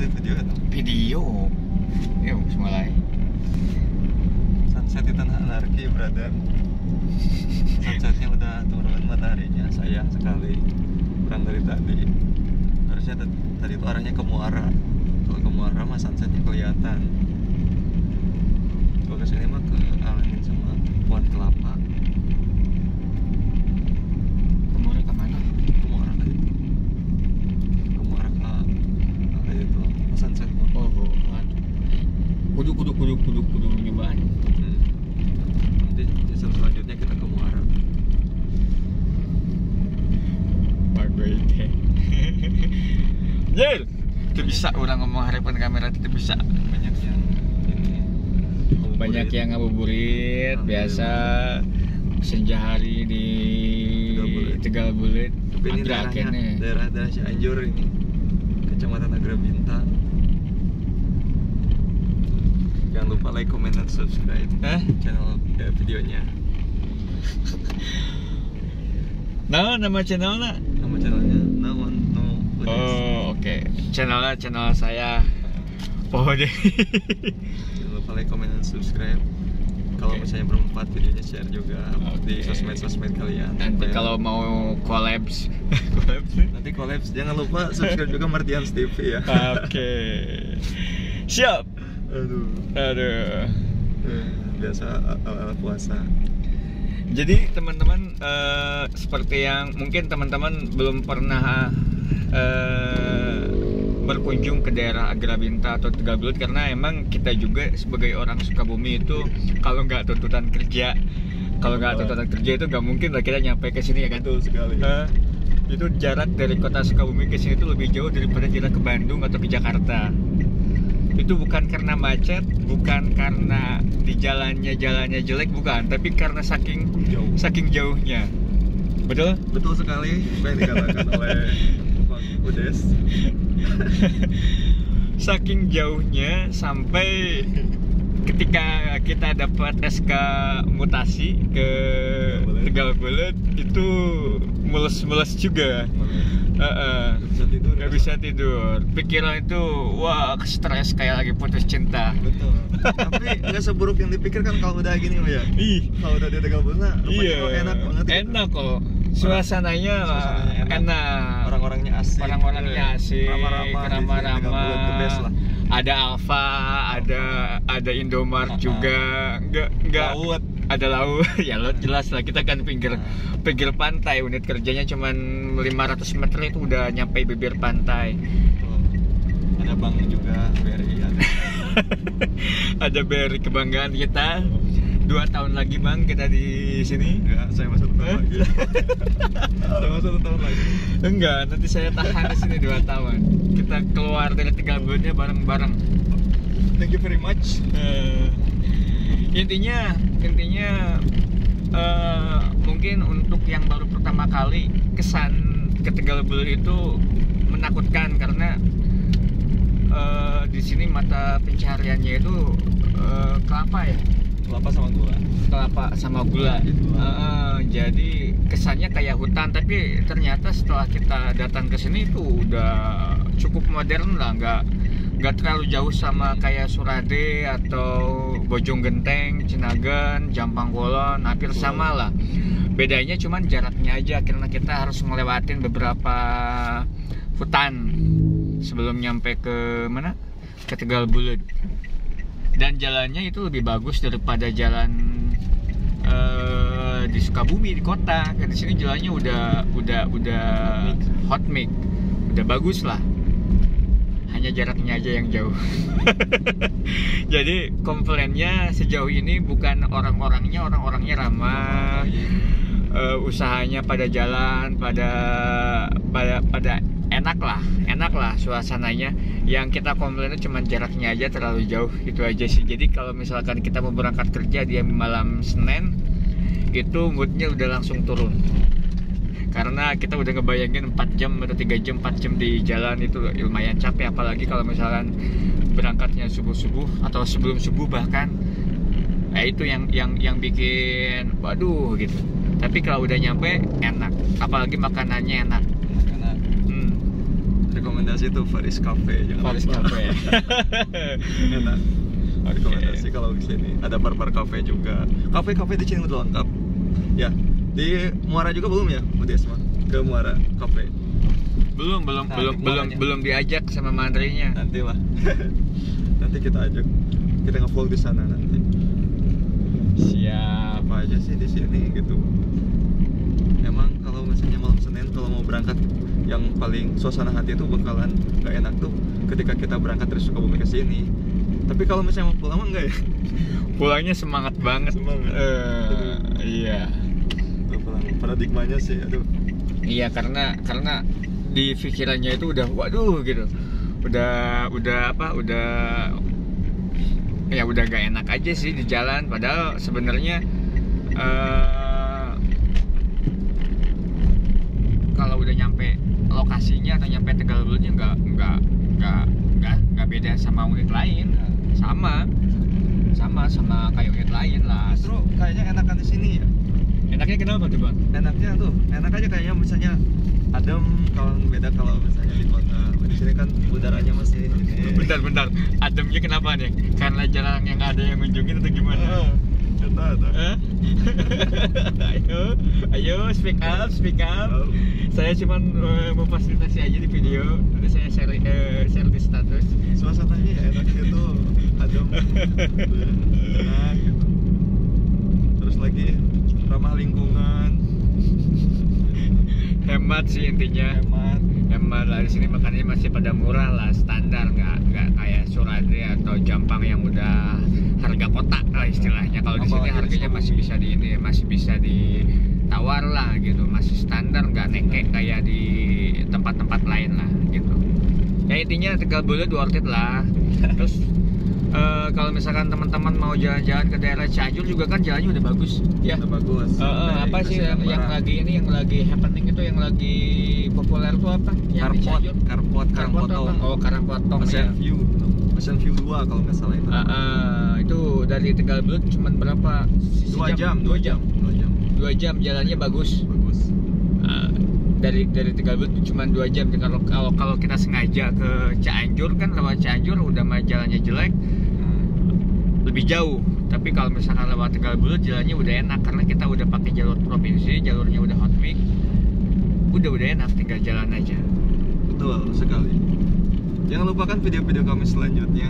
di video itu. Video. Yuk, mulai. Sunset di Tanah Anarki, brother. Sunsetnya udah turun mataharinya, sayang sekali. Kurang dari tadi. Harusnya tadi itu arahnya ke Muara. Kalau ke Muara mah sunsetnya kelihatan. Kalau ke sini mah ke angin sama pohon kelapa. Ke Muara kemana? Ke Muara kan itu. Ke Muara ke itu. Ke sunset mah. Oh, kudu nyobaan. Nanti selanjutnya kita ke Muara. Bagus teh. Jel, itu bisa orang ngomong harapan kamera itu bisa. Banyak yang ini. Banyak yang ngabuburit biasa senja hari di Tegal Bulet. Tapi ini daerah Cianjur ini, Kecamatan Agrabinta. Jangan lupa like, comment, dan subscribe channel videonya. Nah, nama channelnya? Nama channelnya Nawan No Udes. Oh, oke. Channel saya. Oh, deh. Jangan lupa like, comment, dan subscribe. Kalau misalnya bermanfaat videonya, share juga di sosmed kalian. Nanti kalau mau collabs, nanti collabs, jangan lupa subscribe juga Martians TV ya. Oke. Siap. Aduh. Biasa ala puasa. Jadi teman-teman, seperti yang mungkin teman-teman belum pernah berkunjung ke daerah Agrabinta atau Tegal Bulet, karena emang kita juga sebagai orang Sukabumi itu kalau nggak tuntutan kerja itu nggak mungkin lah kita nyampe ke sini ya kan. Betul sekali. Itu jarak dari kota Sukabumi ke sini itu lebih jauh daripada jarak ke Bandung atau ke Jakarta. Itu bukan karena macet, bukan karena di jalannya jelek, bukan, tapi karena saking jauhnya. Betul? Betul sekali apa yang dikatakan oleh Bang Udes. Saking jauhnya sampai ketika kita dapat SK mutasi ke Tegal Bulet itu mules juga. Gak bisa tidur. Pikiran itu wah stres kayak lagi putus cinta. Betul. Tapi nggak seburuk yang dipikirkan kalau udah gini ya. Kalau udah di Tegal Bulet, enak banget. Enak kok. Suasananya enak. Orang-orangnya asik. Ramah-ramah. Ada Alfa, ada Indomaret juga. Enggak laut. Ada laut. Ya lo jelas lah, kita kan pinggir pantai, unit kerjanya cuman 500 meter itu udah nyampe bibir pantai. Ada bank juga, BRI ada. Ada BRI kebanggaan kita. 2 tahun lagi Bang kita di sini. Enggak, saya masih 1 tahun lagi. Saya masih 1 tahun lagi. Enggak, nanti saya tahan di sini 2 tahun. Kita keluar dari Tegal Buletnya bareng-bareng. Thank you very much. Intinya mungkin untuk yang baru pertama kali kesan ke Tegal Bulet itu menakutkan karena di sini mata pencahariannya itu kelapa ya. Kelapa sama gula. Jadi kesannya kayak hutan, tapi ternyata setelah kita datang ke sini itu udah cukup modern lah, nggak terlalu jauh sama kayak Surade atau Bojonggenteng, Cinagan, Jampang Kulon, hampir sama lah. Bedanya cuman jaraknya aja, karena kita harus ngelewatin beberapa hutan sebelum nyampe ke mana? Ke Tegal Bulet. Dan jalannya itu lebih bagus daripada jalan di Sukabumi di kota. Di sini jalannya udah hot mix, udah bagus lah. Hanya jaraknya aja yang jauh. Jadi komplainnya sejauh ini bukan orang-orangnya ramah, usahanya pada jalan, pada enak lah suasananya. Yang kita komplain itu cuma jaraknya aja terlalu jauh, itu aja sih. Jadi kalau misalkan kita mau berangkat kerja di malam Senin, itu moodnya udah langsung turun. Karena kita udah ngebayangin 4 jam atau 3 jam, 4 jam di jalan itu lumayan capek. Apalagi kalau misalkan berangkatnya subuh-subuh atau sebelum subuh bahkan. Itu yang bikin waduh gitu. Tapi kalau udah nyampe enak, apalagi makanannya enak. rekomendasi tuh Faris Cafe. Faris Cafe. Enak. Oke. Rekomendasi kalau di sini. Ada bar-bar cafe juga. Kafe-kafe di sini udah lengkap. Ya, di Muara juga belum ya, Bu Desma? Ke Muara Cafe. Belum diajak sama mantrinya. Nantilah. Nanti kita ajak. Kita nge-vlog di sana nanti. Siap. Apa aja sih di sini gitu. Emang kalau misalnya malam Senin kalau mau berangkat, yang paling suasana hati itu bakalan gak enak tuh ketika kita berangkat dari Sukabumi ke sini. Tapi kalau misalnya mau pulang mah enggak ya? Pulangnya semangat banget. Semangat. Iya. Tuh pulang paradigmanya sih, aduh. Iya, karena di pikirannya itu udah waduh gitu. Udah ya udah gak enak aja sih di jalan, padahal sebenarnya kalau udah nyampe lokasinya atau nyampe Tegalbulutnya nggak beda sama unit lain, sama kayak unit lain lah. Justru kayaknya enakan di sini ya. Enaknya kenapa tuh bang? Enaknya tuh, enak aja kayaknya misalnya adem, kalau beda kalau misalnya di kota. Di sini kan udaranya masih ini. Bentar, ademnya kenapa nih? Karena jarang yang ada yang ngunjungin atau gimana? Ayo speak up. Oh. Saya cuma memfasilitasi aja di video, nanti saya share di status. Suasananya ya enak gitu, adem, enak gitu. Terus lagi ramah lingkungan, Hemat sih intinya. Hemat lah, di sini makanannya masih pada murah lah, standar, nggak kayak Suradri atau Jampang yang udah harga kota lah istilahnya. Kalau di sini harganya masih bisa ditawar lah gitu, masih standar, nggak nekek kayak di tempat-tempat lain lah gitu. Ya intinya Tegalbulut worth it lah. Terus kalau misalkan teman-teman mau jalan-jalan ke daerah Cianjur juga kan jalannya udah bagus ya. Udah bagus. Apa sih yang lagi happening itu, yang lagi populer tuh apa? Yang di Cianjur? Karangpotong. Oh, Karangpotong ya. Ocean View 2 kalau nggak salah itu. Itu dari Tegalbulut cuman berapa? 2 jam Jalannya bagus. Dari Tegalbulut cuma 2 jam. Kalau kita sengaja ke Cianjur kan, lewat Cianjur udah mah jalannya jelek, lebih jauh. Tapi kalau misalkan lewat Tegalbulut jalannya udah enak karena kita udah pakai jalur provinsi, jalurnya udah hot mix, udah enak, tinggal jalan aja. Betul sekali. Jangan lupakan video-video kami selanjutnya.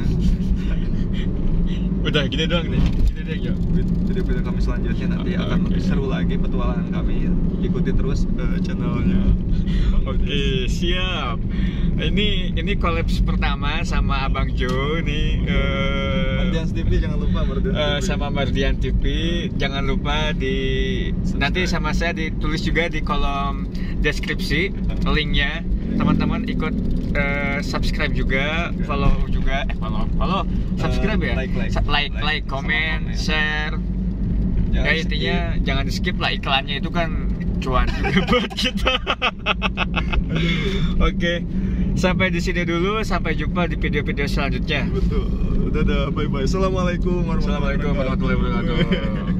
Udah gini doang nih. Video-video kami selanjutnya nanti akan lebih seru lagi petualangan kami. Ikuti terus channelnya. Oke, siap. Ini kolaps pertama sama Abang Jo nih. Mardian TV jangan lupa sama Mardian TV jangan lupa nanti sama saya ditulis juga di kolom deskripsi linknya. Teman-teman ikut subscribe juga, follow juga, subscribe ya, like, comment, share. Ya intinya jangan di skip lah, iklannya itu kan cuan juga buat kita. Oke, sampai di sini dulu, sampai jumpa di video-video selanjutnya. Betul, dadah, bye bye. Assalamualaikum warahmatullahi wabarakatuh.